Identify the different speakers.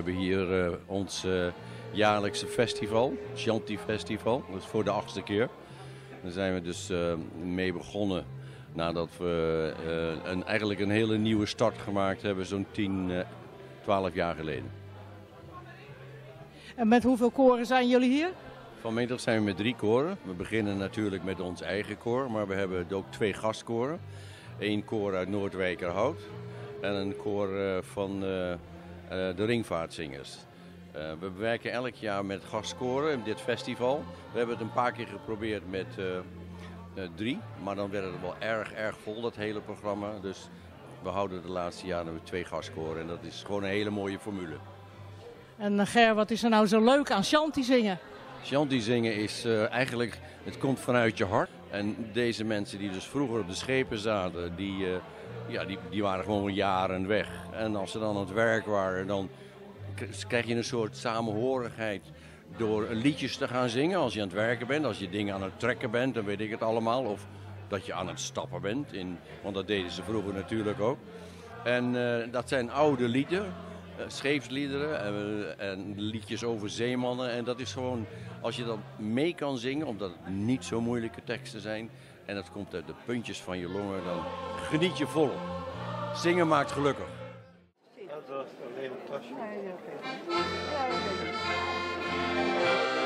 Speaker 1: hebben hier ons jaarlijkse festival, Chanti Festival. Dat is voor de 8e keer. Daar zijn we dus mee begonnen nadat we eigenlijk een hele nieuwe start gemaakt hebben, zo'n 12 jaar geleden.
Speaker 2: En met hoeveel koren zijn jullie hier?
Speaker 1: Vanmiddag zijn we met 3 koren. We beginnen natuurlijk met ons eigen koor, maar we hebben ook 2 gastkoren. 1 koor uit Noordwijkerhout en een koor van de Ringvaartzingers. We werken elk jaar met gastkoren in dit festival. We hebben het een paar keer geprobeerd met 3, maar dan werd het wel erg vol, dat hele programma. Dus we houden de laatste jaren met 2 gastkoren en dat is gewoon een hele mooie formule.
Speaker 2: En Ger, wat is er nou zo leuk aan Chanti zingen?
Speaker 1: Chanti zingen is eigenlijk, het komt vanuit je hart. En deze mensen die dus vroeger op de schepen zaten, die waren gewoon jaren weg. En als ze dan aan het werk waren, dan krijg je een soort samenhorigheid door liedjes te gaan zingen als je aan het werken bent. Als je dingen aan het trekken bent, dan weet ik het allemaal. Of dat je aan het stappen bent, want dat deden ze vroeger natuurlijk ook. En dat zijn oude lieden. Scheepsliederen en liedjes over zeemannen. En dat is gewoon, als je dat mee kan zingen, omdat het niet zo moeilijke teksten zijn en het komt uit de puntjes van je longen, dan geniet je volop. Zingen maakt gelukkig.
Speaker 3: Dat was een hele klasje.